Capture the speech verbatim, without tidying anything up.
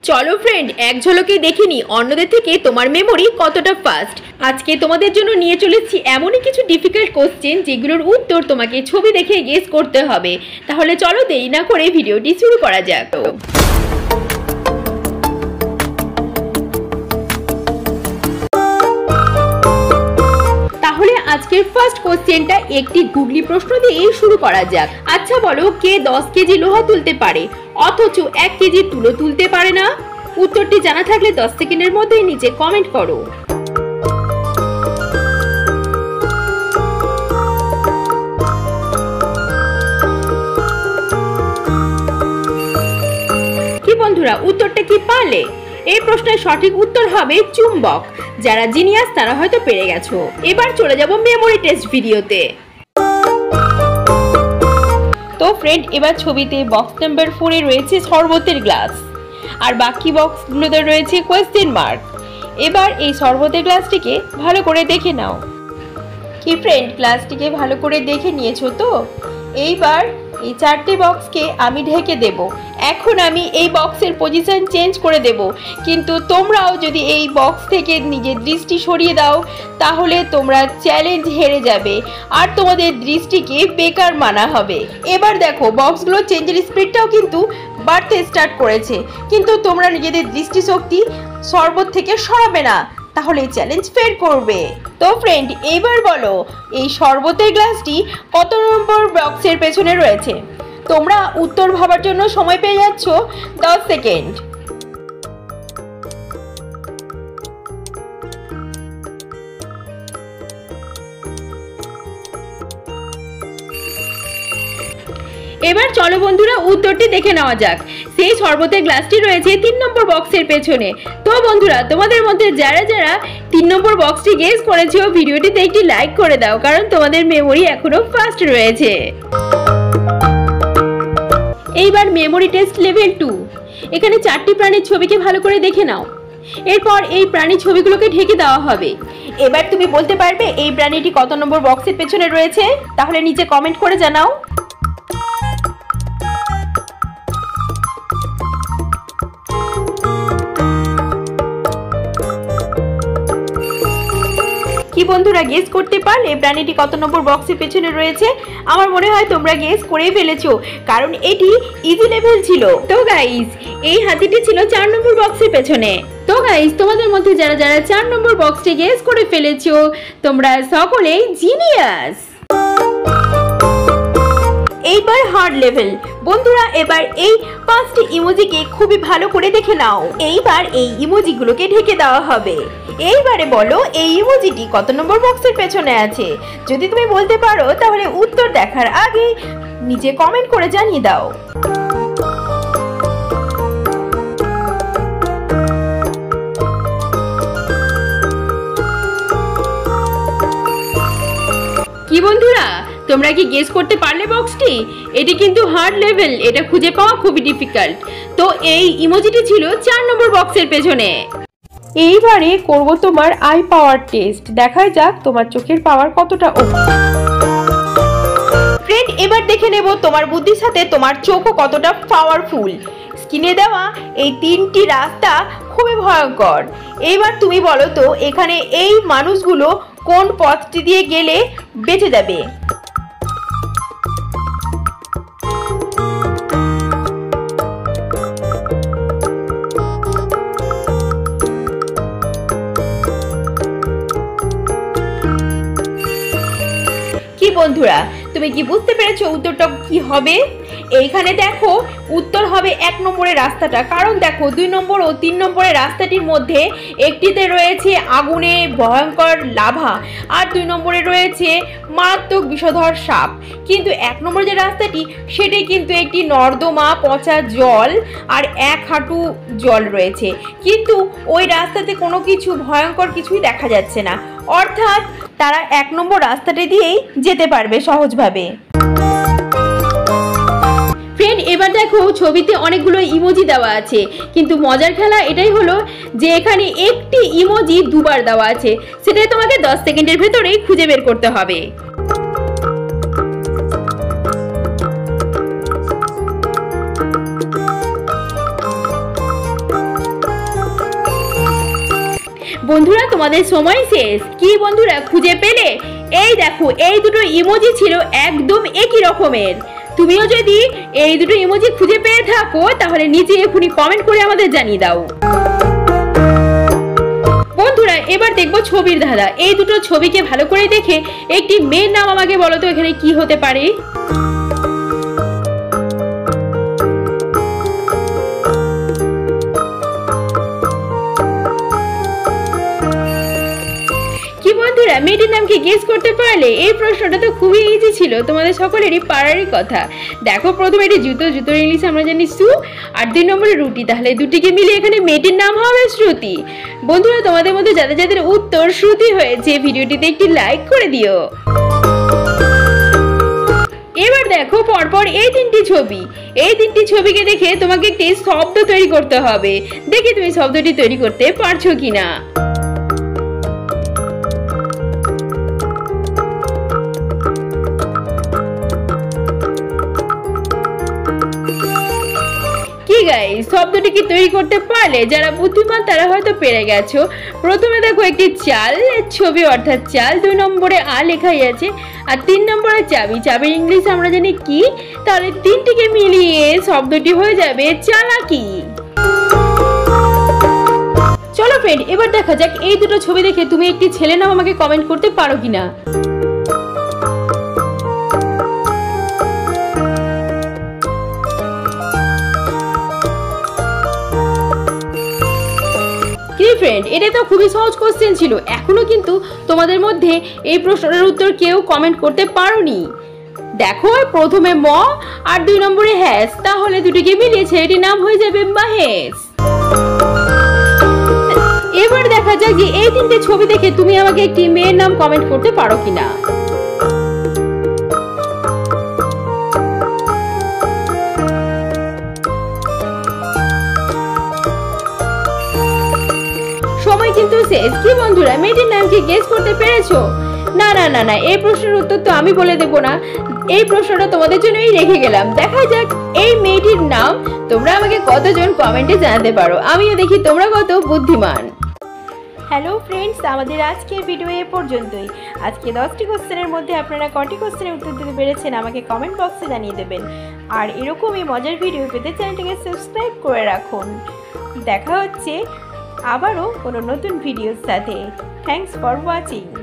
চলো ফ্রেন্ড, এক ঝলকে দেখে নি অন্যদের থেকে তোমার মেমোরি কতটা ফাস্ট। আজকে তোমাদের জন্য নিয়ে চলেছি এমনই কিছু ডিফিকাল্ট কোশ্চেন যেগুলোর উত্তর তোমাকে ছবি দেখে গেস করতে হবে। তাহলে চলো দেরি না করে ভিডিওটি শুরু করা যাক। তাহলে আজকের ফার্স্ট কোশ্চেনটা একটি গুগলি প্রশ্ন দিয়ে শুরু করা যাক। আচ্ছা বলো, কে দশ কেজি লোহা তুলতে পারে অথচ এক কেজি তুলো তুলতে পারে না? উত্তরটি জানা থাকলে দশ সেকেন্ডের মধ্যে নিচে কমেন্ট করো। কি বন্ধুরা, উত্তরটা কি পারলে? এই প্রশ্নের সঠিক উত্তর হবে চুম্বক। যারা জিনিয়াস তারা হয়তো পেরে গেছো। এবার চলে যাব মেমোরি টেস্ট ভিডিওতে। তো ফ্রেন্ড, এবার ছবিতে বক্স নাম্বার ফোরে রয়েছে শরবতের গ্লাস, আর বাকি বক্সগুলোতে রয়েছে কোয়েশ্চেন মার্ক। এবার এই শরবতের গ্লাসটিকে ভালো করে দেখে নাও। কি ফ্রেন্ড, গ্লাসটিকে ভালো করে দেখে নিয়েছো তো? এইবার এই চারটে বক্সকে আমি ঢেকে দেব। এখন আমি এই বক্সের পজিশন চেঞ্জ করে দেব, কিন্তু তোমরাও যদি এই বক্স থেকে নিজের দৃষ্টি সরিয়ে দাও তাহলে তোমরা চ্যালেঞ্জ হেরে যাবে আর তোমাদের দৃষ্টিকে বেকার মানা হবে। এবার দেখো, বক্সগুলো চেঞ্জের স্পিডটাও কিন্তু বাড়তে স্টার্ট করেছে, কিন্তু তোমরা নিজেদের দৃষ্টিশক্তি শরবত থেকে সরাবে না, তাহলে চ্যালেঞ্জ ফেল করবে। তো ফ্রেন্ড, এইবার বলো এই শরবতের গ্লাসটি কত নম্বর বক্সের পেছনে রয়েছে? তোমরা উত্তর ভাবার জন্য সময় পেয়ে যাচ্ছ দশ সেকেন্ড। এবার চলো বন্ধুরা, উত্তরটি দেখে নেওয়া যাক। সেই শরবতের গ্লাসটি রয়েছে তিন নম্বর বক্সের পেছনে। তো বন্ধুরা, তোমাদের মধ্যে যারা যারা তিন নম্বর বক্সটি গেস করেছো, ভিডিওটিতে একটি লাইক করে দাও, কারণ তোমাদের মেমোরি এখনো ফাস্ট রয়েছে। এইবার মেমোরি টেস্ট লেভেল টু। এখানে চারটি প্রাণীর ছবিকে ভালো করে দেখে নাও। এরপর এই প্রাণী ছবিগুলোকে ঢেকে দেওয়া হবে। এবার তুমি বলতে পারবে এই প্রাণীটি কত নম্বর বক্সের পেছনে রয়েছে? তাহলে নিচে কমেন্ট করে জানাও। কি বন্ধুরা, গেস করতে পারলে প্রাণীটি কত নম্বর বক্সের পেছনে রয়েছে? আমার মনে হয় তোমরা গেস করেই ফেলেছো, কারণ এটি ইজি লেভেল ছিল। তো গাইস, এই হাতিটি ছিল চার নম্বর বক্সের পেছনে। তো গাইস, তোমাদের মধ্যে যারা যারা চার নম্বর বক্সটি গেস করে ফেলেছো, তোমরা সকলেই জিনিয়াস। এইবার হার্ড লেভেল। বন্ধুরা, এবার এই পাঁচটি ইমোজিকে খুবই ভালো করে দেখে নাও। এইবার এই ইমোজিগুলোকে ঢেকে দেওয়া হবে। এইবারে বলো এই ইমোজিটি কত নম্বর বক্সের পেছনে আছে? যদি তুমি বলতে পারো তাহলে উত্তর দেখার আগে নিচে কমেন্ট করে জানিয়ে দাও। কি বন্ধুরা, তোমরা কি গেস করতে পারলে বক্সটি? এটি কিন্তু হার্ড লেভেল, এটা খুঁজে পাওয়া খুবই ডিফিকাল্ট। তো এই ইমোজিটি ছিল চার নম্বর বক্সের পেছনে। এইবারে করব তোমার আই পাওয়ার টেস্ট। দেখা যাক তোমার চোখের পাওয়ার কতটা। ফ্রেন্ড, এবার দেখে নেব তোমার বুদ্ধির সাথে তোমার চোখও কতটা পাওয়ারফুল। স্ক্রিনে দেওয়া এই তিনটি রাস্তা খুবই ভয়ঙ্কর। এইবার তুমি বলো তো, এখানে এই মানুষগুলো কোন পথটি দিয়ে গেলে বেঁচে যাবে? কি বন্ধুরা, তুমি কি বুঝতে পেরেছো উত্তরটা কি হবে? এইখানে দেখো, উত্তর হবে এক নম্বরের রাস্তাটা, কারণ দেখো দুই নম্বর ও তিন নম্বরের রাস্তাটির মধ্যে একটিতে রয়েছে আগুনে ভয়ঙ্কর লাভা, আর দুই নম্বরে রয়েছে মারাত্মক বিষধর সাপ। কিন্তু এক নম্বর যে রাস্তাটি, সেটাই কিন্তু একটি নর্দমা, পচা জল আর এক হাঁটু জল রয়েছে, কিন্তু ওই রাস্তাতে কোনো কিছু ভয়ঙ্কর কিছুই দেখা যাচ্ছে না। অর্থাৎ তারা এক নম্বর রাস্তাটি দিয়েই যেতে পারবে সহজভাবে। ফ্রেন্ড, এবার দেখো ছবিতে অনেকগুলো ইমোজি দেওয়া আছে, কিন্তু মজার খেলা এটাই হলো যে এখানে একটি ইমোজি দুবার দেওয়া আছে। সেটাই তোমাকে দশ সেকেন্ডের ভেতরেই খুঁজে বের করতে হবে। বন্ধুরা তোমাদের সময় শেষ। কি বন্ধুরা খুঁজে পেলে? এই দেখো, এই দুটো ইমোজি ছিল একদম একই রকমের। তুমিও যদি এই দুটো ইমোজি খুঁজে পেয়ে থাকো তাহলে নিচে এখনই কমেন্ট করে আমাদের জানিয়ে দাও। বন্ধুরা এবার দেখবো ছবির ধাঁধা। এই দুটো ছবিকে ভালো করে দেখে একটি মেয়ের নাম আমাকে বলো তো এখানে কি হতে পারে। বন্ধুরা মেয়েটির নাম কি গেস করতে পারলে? এই প্রশ্নটা তো খুবই ইজি ছিল, তোমাদের সকলেরই পারারই কথা। দেখো প্রথমে এটি জুতো, জুতোর ইংলিশ আমরা জানি শু, আর দুই নম্বরে রুটি, তাহলে দুটিকে মিলিয়ে এখানে মেয়েটির নাম হবে শ্রুতি। বন্ধুরা তোমাদের মধ্যে যাদের যাদের উত্তর শ্রুতি হয়েছে ভিডিওটিতে একটি লাইক করে দিও। এবার দেখো পরপর এই তিনটি ছবি, এই তিনটি ছবিকে দেখে তোমাকে একটি শব্দ তৈরি করতে হবে। দেখি তুমি শব্দটি তৈরি করতে পারছো কিনা। গাইস শব্দটি কি তৈরি করতে পারলে? যারা বুদ্ধিমান তারা হয়তো পেরে গেছো। প্রথমে দেখো একটি চাল ছবি অর্থাৎ চাল, দুই নম্বরে আ লেখাই আছে, আর তিন নম্বরে চাবি, চাবির ইংলিশ আমরা জানি কি, তাহলে তিনটিকে মিলিয়ে শব্দটি হয়ে যাবে চালাকি। চলো ফ্রেন্ড এবার দেখা যাক এই দুটো ছবি দেখে তুমি একটি ছেলে নাম আমাকে কমেন্ট করতে পারো কিনা। ফ্রেন্ড এটা তো খুবই সহজ কোশ্চেন ছিল, এখনো কিন্তু তোমাদের মধ্যে এই প্রশ্নের উত্তর কেউ কমেন্ট করতে পারোনি। দেখো প্রথমে ম আর দুই নম্বরে হ্যাস, তাহলে দুটিকে মিলিয়েছে এটির নাম হয়ে যাবে মহেশ। এবার দেখা যাক যে এই তিনটে ছবি দেখে তুমি আমাকে একটি মেয়ের নাম কমেন্ট করতে পারো কিনা। সময় কিন্তু শেষ। কি বন্ধুরা মেয়েটির নাম কি গেস করতে পেরেছো? না না না না এই প্রশ্নের উত্তর তো আমি বলে দেবো না, এই প্রশ্নটা তোমাদের জন্যই রেখে গেলাম। দেখা যাক এই মেয়েটির নাম তোমরা আমাকে কতজন কমেন্টে জানাতে পারো, আমিও দেখি তোমরা কত বুদ্ধিমান। হ্যালো ফ্রেন্ডস, আমাদের আজকের ভিডিও এ পর্যন্তই। আজকে দশটি কোশ্চেনের মধ্যে আপনারা কটি কোশ্চেনের উত্তর দিতে পেরেছেন আমাকে কমেন্ট বক্সে জানিয়ে দেবেন। আর এরকমই মজার ভিডিও পেতে চ্যানেলটিকে সাবস্ক্রাইব করে রাখুন। দেখা হচ্ছে আবারও কোনো নতুন ভিডিওর সাথে। Thanks for watching.